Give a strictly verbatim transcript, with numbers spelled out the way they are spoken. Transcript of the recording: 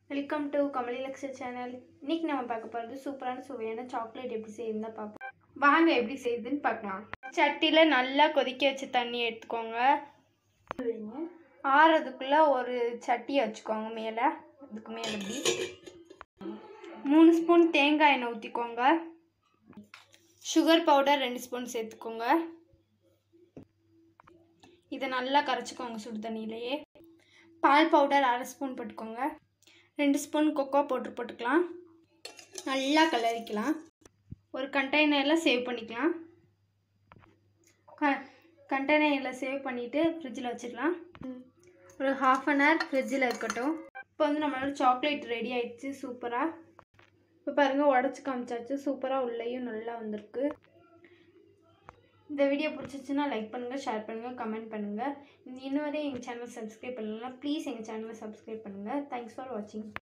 Welcome to Kamali லக்ஷர் channel. இன்னைக்கு நம்ம பார்க்க போகிறது சூப்பரான சுவையான சாக்லேட் எப்படி செய்யுதுன்னு பார்ப்போம். வாங்க எப்படி செய்யுதுன்னு பார்க்கலாம். சட்டியில் நல்லா கொதிக்க வச்ச தண்ணி எடுத்துக்கோங்க. ஆறதுக்குள்ளே ஒரு சட்டியை வச்சுக்கோங்க. மேலே அதுக்கு மேலே இப்படி மூணு ஸ்பூன் தேங்காய் எண்ணெய் ஊற்றிக்கோங்க. சுகர் பவுடர் ரெண்டு ஸ்பூன் சேர்த்துக்கோங்க. இதை நல்லா கரைச்சிக்கோங்க சுடு தண்ணியிலையே. பால் பவுடர் அரை ஸ்பூன் போட்டுக்கோங்க. ரெண்டு ஸ்பூன் கொக்கோ பவுடர் போட்டுக்கலாம். நல்லா கலரிக்கலாம். ஒரு கண்டெய்னரில் சேவ் பண்ணிக்கலாம். க கண்டெய்னரில் சேவ் பண்ணிவிட்டு ஃப்ரிட்ஜில் வச்சுக்கலாம். ஒரு ஹாஃப் அன் ஹவர் ஃப்ரிட்ஜில் இருக்கட்டும். இப்போ வந்து நம்மளோட சாக்லேட் ரெடி ஆகிடுச்சு சூப்பராக. இப்போ பாருங்கள், உடச்சி காமிச்சாச்சு. சூப்பராக உள்ளேயும் நல்லா வந்திருக்கு. இந்த வீடியோ பிடிச்சிச்சுன்னா லைக் பண்ணுங்கள், ஷேர் பண்ணுங்கள், கமெண்ட் பண்ணுங்கள். இன்னும் வரை எங்கள் சேனல் சப்ஸ்கிரைப் பண்ணலாம். ப்ளீஸ் எங்கள் சேனலை சப்ஸ்கிரைப் பண்ணுங்கள். தேங்க்ஸ் ஃபார் வாட்சிங்.